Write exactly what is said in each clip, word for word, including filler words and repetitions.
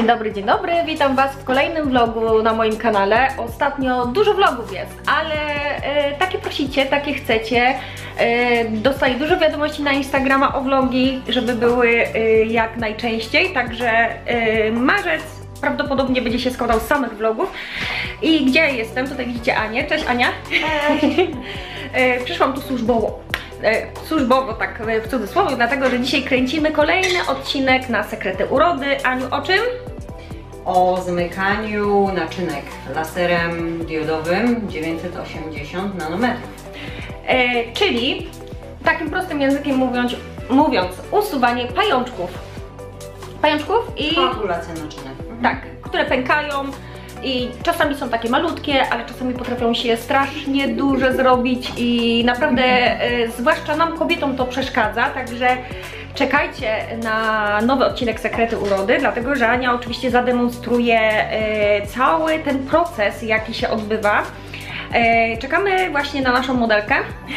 Dzień dobry, dzień dobry, witam Was w kolejnym vlogu na moim kanale. Ostatnio dużo vlogów jest, ale e, takie prosicie, takie chcecie. E, dostaję dużo wiadomości na Instagrama o vlogi, żeby były e, jak najczęściej, także e, marzec prawdopodobnie będzie się składał z samych vlogów. I gdzie ja jestem? Tutaj widzicie Anię. Cześć Ania. Cześć. e, przyszłam tu służbowo. służbowo, tak w cudzysłowie, dlatego, że dzisiaj kręcimy kolejny odcinek na sekrety urody. Aniu, o czym? O zamykaniu naczynek laserem diodowym dziewięćset osiemdziesiąt nanometrów. E, czyli takim prostym językiem mówiąc, mówiąc usuwanie pajączków. Pajączków i... Koagulacja naczynek. Mhm. Tak, które pękają. I czasami są takie malutkie, ale czasami potrafią się strasznie duże zrobić i naprawdę, e, zwłaszcza nam kobietom to przeszkadza, także czekajcie na nowy odcinek Sekrety Urody, dlatego że Ania oczywiście zademonstruje e, cały ten proces, jaki się odbywa. E, czekamy właśnie na naszą modelkę.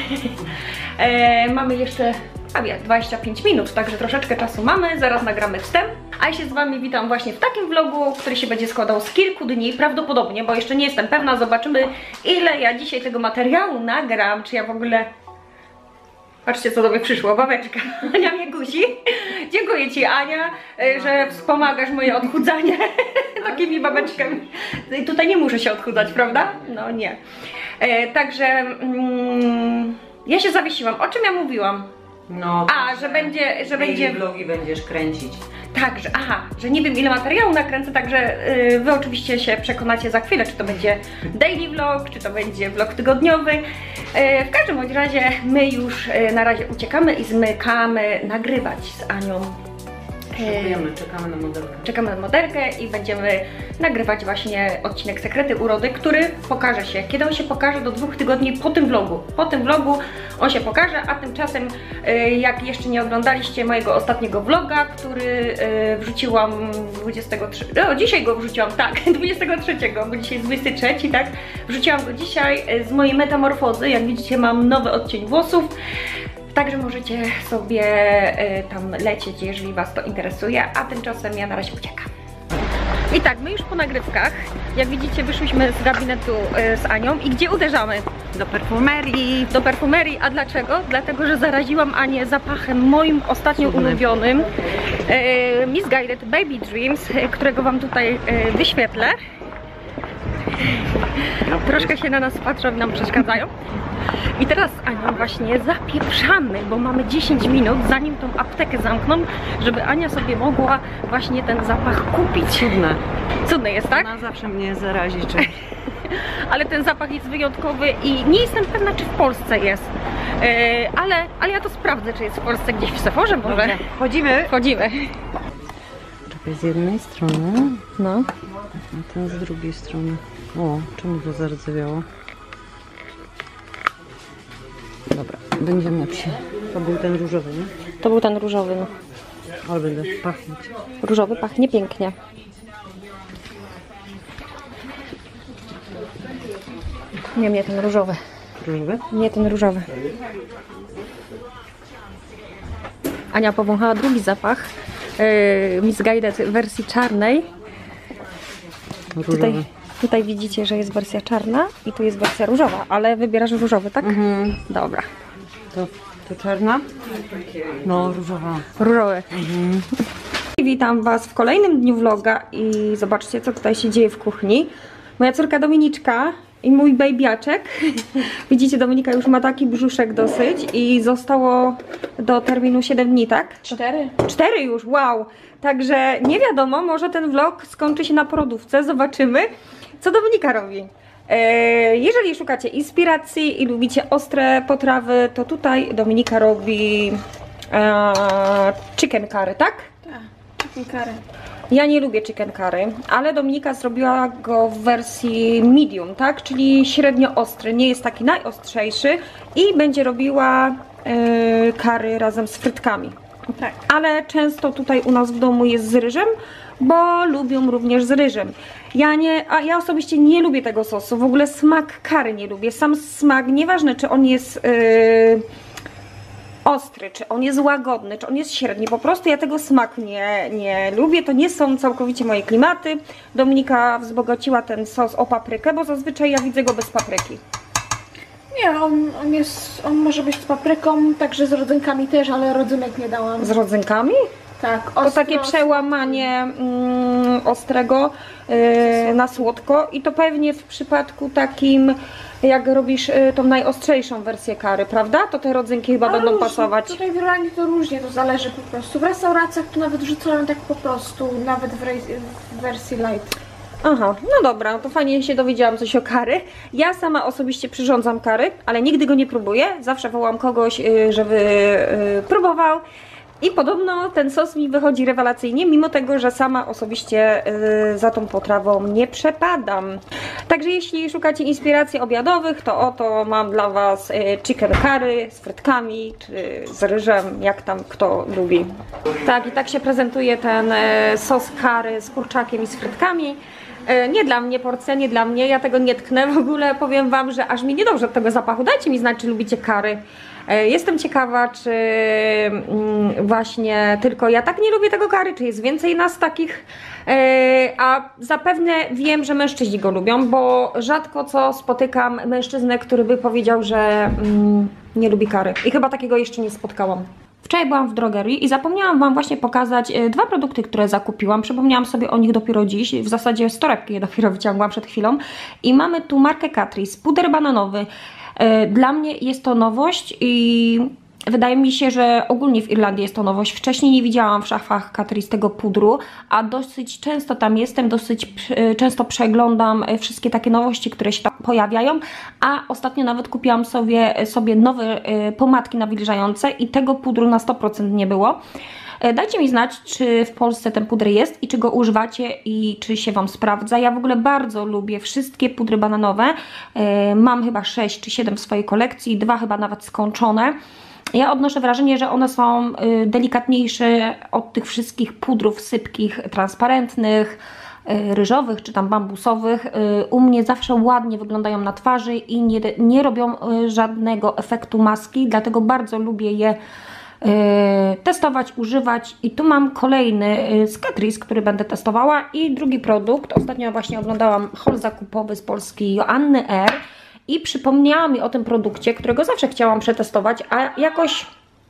e, mamy jeszcze prawie dwadzieścia pięć minut, także troszeczkę czasu mamy, zaraz nagramy wstęp. A ja się z Wami witam właśnie w takim vlogu, który się będzie składał z kilku dni, prawdopodobnie, bo jeszcze nie jestem pewna, zobaczymy ile ja dzisiaj tego materiału nagram, czy ja w ogóle... Patrzcie, co do mnie przyszło, babeczka. Ania mnie guzi. Dziękuję Ci, Ania, że wspomagasz moje odchudzanie takimi babeczkami. I tutaj nie muszę się odchudzać, prawda? No nie. E, także mm, ja się zawiesiłam. O czym ja mówiłam? No, A, że będzie, że będzie... vlogi będziesz kręcić. Tak, że aha, że nie wiem ile materiału nakręcę, także yy, Wy oczywiście się przekonacie za chwilę, czy to będzie daily vlog, czy to będzie vlog tygodniowy. Yy, w każdym bądź razie my już yy, na razie uciekamy i zmykamy nagrywać z Anią. Czekamy, czekamy na modelkę. Czekamy na modelkę i będziemy nagrywać właśnie odcinek Sekrety Urody, który pokaże się. Kiedy on się pokaże? Do dwóch tygodni po tym vlogu. Po tym vlogu on się pokaże, a tymczasem jak jeszcze nie oglądaliście mojego ostatniego vloga, który wrzuciłam dwudziestego trzeciego, no dzisiaj go wrzuciłam, tak, dwudziestego trzeciego, bo dzisiaj jest dwudziesty trzeci, tak, wrzuciłam go dzisiaj z mojej metamorfozy. Jak widzicie, mam nowy odcień włosów. Także możecie sobie y, tam lecieć, jeżeli Was to interesuje, a tymczasem ja na razie uciekam. I tak, my już po nagrywkach, jak widzicie, wyszłyśmy z gabinetu y, z Anią i gdzie uderzamy? Do perfumerii. Do perfumerii, a dlaczego? Dlatego, że zaraziłam Anię zapachem moim ostatnio Cudny. ulubionym y, Missguided Baby Dreams, y, którego Wam tutaj y, wyświetlę. Troszkę się na nas patrzą i nam przeszkadzają. I teraz z Anią właśnie zapieprzamy, bo mamy dziesięć minut, zanim tą aptekę zamkną, żeby Ania sobie mogła właśnie ten zapach kupić. Cudne. Cudne jest, tak? Ona zawsze mnie zarazi czymś. Ale ten zapach jest wyjątkowy i nie jestem pewna, czy w Polsce jest. Yy, ale, ale ja to sprawdzę, czy jest w Polsce gdzieś w Sephorze może. Dobrze. Wchodzimy. Wchodzimy. Czekaj, z jednej strony, no, a ten z drugiej strony. O, czemu to zardzewiało? Dobra, będziemy psi. To był ten różowy, nie? To był ten różowy, no. Ale będę pachnieć. Różowy pachnie pięknie. Nie, nie ten różowy. Różowy? Nie ten różowy. Ania powąchała drugi zapach. Yy, Missguided w wersji czarnej. Różowy. Tutaj, tutaj widzicie, że jest wersja czarna i tu jest wersja różowa, ale wybierasz różowy, tak? Mhm. Dobra. To, to czarna? No, różowa. Różowy. Mhm. Witam Was w kolejnym dniu vloga i zobaczcie, co tutaj się dzieje w kuchni. Moja córka Dominiczka i mój bejbiaczek. Widzicie, Dominika już ma taki brzuszek dosyć i zostało do terminu siedem dni, tak? Cztery. Cztery już, wow! Także nie wiadomo, może ten vlog skończy się na porodówce, zobaczymy, co Dominika robi. Eee, jeżeli szukacie inspiracji i lubicie ostre potrawy, to tutaj Dominika robi e, chicken curry, tak? Tak, chicken curry. Ja nie lubię chicken curry, ale Dominika zrobiła go w wersji medium, tak? Czyli średnio ostry, nie jest taki najostrzejszy i będzie robiła e, curry razem z frytkami. Tak. Ale często tutaj u nas w domu jest z ryżem, bo lubią również z ryżem. Ja nie, a ja osobiście nie lubię tego sosu, w ogóle smak curry nie lubię. Sam smak, nieważne czy on jest yy, ostry, czy on jest łagodny, czy on jest średni. Po prostu ja tego smaku nie, nie lubię. To nie są całkowicie moje klimaty. Dominika wzbogaciła ten sos o paprykę, bo zazwyczaj ja widzę go bez papryki. Nie, on, on jest, on może być z papryką, także z rodzynkami też, ale rodzynek nie dałam. Z rodzynkami? Tak, To ostro, takie przełamanie mm, ostrego yy, na słodko i to pewnie w przypadku takim, jak robisz yy, tą najostrzejszą wersję kary, prawda? To te rodzynki chyba A będą różnie. pasować. Tutaj w Irlandii to różnie, to zależy po prostu. W restauracjach to nawet rzucają tak po prostu, nawet w, w wersji light. Aha, no dobra, to fajnie się dowiedziałam coś o kary. Ja sama osobiście przyrządzam kary, ale nigdy go nie próbuję. Zawsze wołam kogoś, yy, żeby yy, próbował. I podobno ten sos mi wychodzi rewelacyjnie, mimo tego, że sama osobiście yy, za tą potrawą nie przepadam. Także jeśli szukacie inspiracji obiadowych, to oto mam dla Was yy, chicken curry z frytkami, czy z ryżem, jak tam kto lubi. Tak, i tak się prezentuje ten yy, sos curry z kurczakiem i z frytkami. Nie dla mnie porcja, nie dla mnie, ja tego nie tknę w ogóle, powiem Wam, że aż mi niedobrze od tego zapachu. Dajcie mi znać, czy lubicie curry. Jestem ciekawa, czy właśnie tylko ja tak nie lubię tego curry, czy jest więcej nas takich, a zapewne wiem, że mężczyźni go lubią, bo rzadko co spotykam mężczyznę, który by powiedział, że nie lubi curry. I chyba takiego jeszcze nie spotkałam. Wczoraj byłam w drogerii i zapomniałam Wam właśnie pokazać dwa produkty, które zakupiłam. Przypomniałam sobie o nich dopiero dziś. W zasadzie z torebki je dopiero wyciągłam przed chwilą. I mamy tu markę Catrice, puder bananowy. Dla mnie jest to nowość i wydaje mi się, że ogólnie w Irlandii jest to nowość. Wcześniej nie widziałam w szafach Catrice tego pudru, a dosyć często tam jestem, dosyć często przeglądam wszystkie takie nowości, które się tam pojawiają, a ostatnio nawet kupiłam sobie, sobie nowe pomadki nawilżające i tego pudru na sto procent nie było. Dajcie mi znać, czy w Polsce ten puder jest i czy go używacie i czy się Wam sprawdza. Ja w ogóle bardzo lubię wszystkie pudry bananowe. Mam chyba sześć czy siedem w swojej kolekcji, dwa chyba nawet skończone. Ja odnoszę wrażenie, że one są delikatniejsze od tych wszystkich pudrów sypkich, transparentnych, ryżowych czy tam bambusowych. U mnie zawsze ładnie wyglądają na twarzy i nie, nie robią żadnego efektu maski, dlatego bardzo lubię je testować, używać. I tu mam kolejny z Catrice, który będę testowała, i drugi produkt. Ostatnio właśnie oglądałam haul zakupowy z Polski Joanny R. I przypomniała mi o tym produkcie, którego zawsze chciałam przetestować, a jakoś...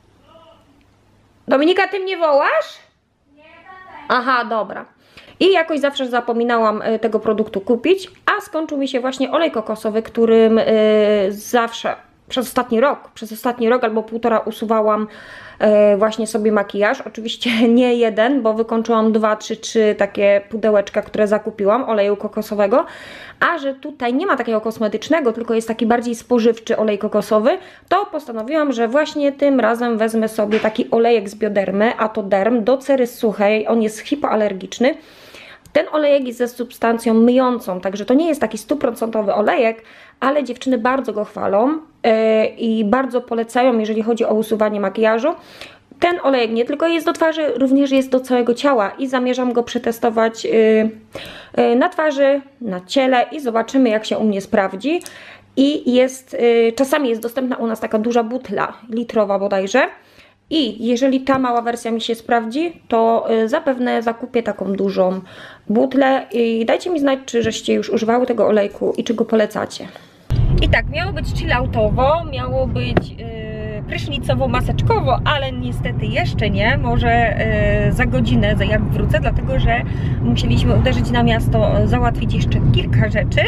Dominika, ty mnie wołasz? Nie, aha, dobra. I jakoś zawsze zapominałam tego produktu kupić, a skończył mi się właśnie olej kokosowy, którym yy, zawsze przez ostatni rok, przez ostatni rok albo półtora usuwałam yy, właśnie sobie makijaż. Oczywiście nie jeden, bo wykończyłam dwa, trzy, trzy takie pudełeczka, które zakupiłam oleju kokosowego. A że tutaj nie ma takiego kosmetycznego, tylko jest taki bardziej spożywczy olej kokosowy, to postanowiłam, że właśnie tym razem wezmę sobie taki olejek z Biodermy, Atoderm, do cery suchej. On jest hipoalergiczny. Ten olejek jest ze substancją myjącą, także to nie jest taki stuprocentowy olejek, ale dziewczyny bardzo go chwalą yy, i bardzo polecają, jeżeli chodzi o usuwanie makijażu. Ten olejek nie tylko jest do twarzy, również jest do całego ciała i zamierzam go przetestować yy, yy, na twarzy, na ciele i zobaczymy, jak się u mnie sprawdzi. I jest, yy, czasami jest dostępna u nas taka duża butla, litrowa bodajże. I jeżeli ta mała wersja mi się sprawdzi, to yy, zapewne zakupię taką dużą butlę. I dajcie mi znać, czy żeście już używały tego olejku i czy go polecacie. I tak, miało być chilloutowo, miało być... Yy... prysznicowo-maseczkowo, ale niestety jeszcze nie, może yy, za godzinę jak wrócę, dlatego że musieliśmy uderzyć na miasto, załatwić jeszcze kilka rzeczy.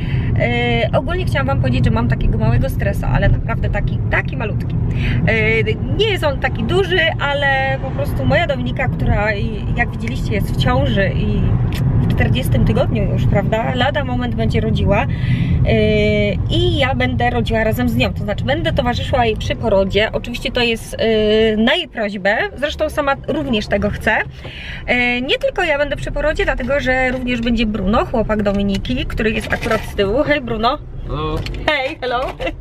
Yy, ogólnie chciałam Wam powiedzieć, że mam takiego małego stresa, ale naprawdę taki, taki malutki. Yy, nie jest on taki duży, ale po prostu moja Dominika, która jak widzieliście jest w ciąży i w czterdziestym tygodniu już, prawda, lada moment będzie rodziła yy, i ja będę rodziła razem z nią, to znaczy będę towarzyszyła jej przy porodzie. Oczywiście to jest yy, na jej prośbę, zresztą sama również tego chce. Yy, nie tylko ja będę przy porodzie, dlatego że również będzie Bruno, chłopak Dominiki, który jest akurat z tyłu. Hej Bruno! Hello. Hej, hello!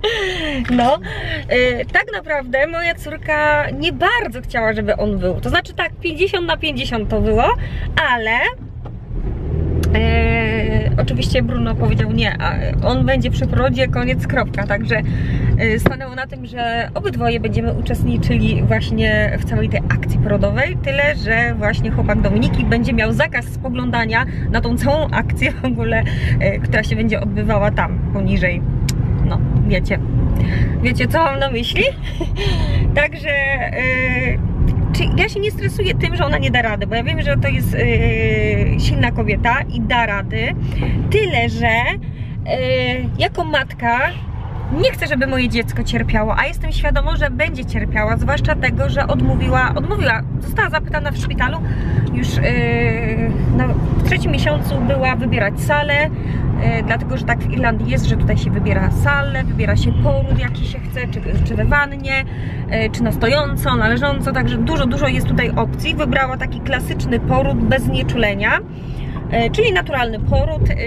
No, yy, tak naprawdę moja córka nie bardzo chciała, żeby on był. To znaczy tak, pięćdziesiąt na pięćdziesiąt to było, ale... Yy, oczywiście Bruno powiedział nie, a on będzie przy porodzie, koniec, kropka. Także y, stanęło na tym, że obydwoje będziemy uczestniczyli właśnie w całej tej akcji porodowej. Tyle, że właśnie chłopak Dominiki będzie miał zakaz spoglądania na tą całą akcję w ogóle, y, która się będzie odbywała tam, poniżej. No, wiecie. Wiecie, co mam na myśli? Także... Y, Czy ja się nie stresuję tym, że ona nie da rady, bo ja wiem, że to jest yy, silna kobieta i da rady. Tyle, że yy, jako matka nie chcę, żeby moje dziecko cierpiało, a jestem świadoma, że będzie cierpiała, zwłaszcza tego, że odmówiła, odmówiła, została zapytana w szpitalu, już yy, na, w trzecim miesiącu była wybierać salę, yy, dlatego, że tak w Irlandii jest, że tutaj się wybiera salę, wybiera się poród, jaki się chce, czy, czy we wannie, yy, czy na stojąco, na leżąco, także dużo, dużo jest tutaj opcji. Wybrała taki klasyczny poród bez znieczulenia, yy, czyli naturalny poród. Yy,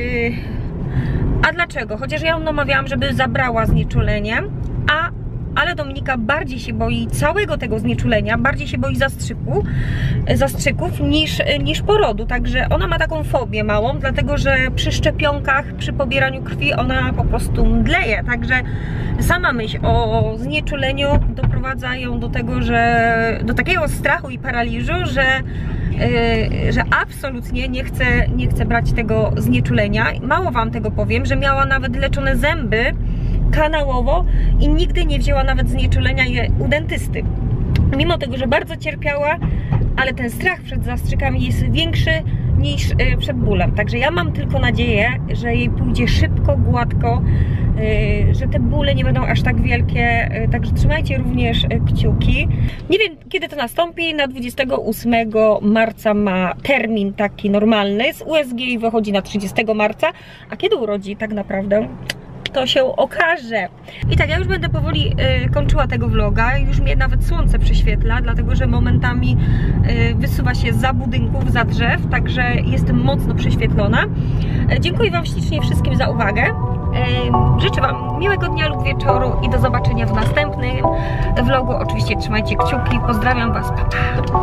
A dlaczego? Chociaż ja ją namawiałam, żeby zabrała znieczulenie, a, ale Dominika bardziej się boi całego tego znieczulenia, bardziej się boi zastrzyku, zastrzyków niż, niż porodu. Także ona ma taką fobię małą, dlatego że przy szczepionkach, przy pobieraniu krwi ona po prostu mdleje. Także sama myśl o znieczuleniu doprowadza ją do tego, że do takiego strachu i paraliżu, że Yy, że absolutnie nie chce, nie chce brać tego znieczulenia. Mało wam tego powiem, że miała nawet leczone zęby kanałowo i nigdy nie wzięła nawet znieczulenia u dentysty. Mimo tego, że bardzo cierpiała, ale ten strach przed zastrzykami jest większy niż yy, przed bólem. Także ja mam tylko nadzieję, że jej pójdzie szybko, gładko, Yy, że te bóle nie będą aż tak wielkie, yy, także trzymajcie również yy, kciuki. Nie wiem, kiedy to nastąpi, na dwudziestego ósmego marca ma termin taki normalny, z U S G i wychodzi na trzydziestego marca, a kiedy urodzi tak naprawdę, to się okaże. I tak, ja już będę powoli yy, kończyła tego vloga, już mnie nawet słońce prześwietla, dlatego że momentami yy, wysuwa się za budynków, za drzew, także jestem mocno prześwietlona. Yy, dziękuję wam ślicznie wszystkim za uwagę. Życzę wam miłego dnia lub wieczoru i do zobaczenia w następnym vlogu. Oczywiście trzymajcie kciuki, pozdrawiam was, pa pa!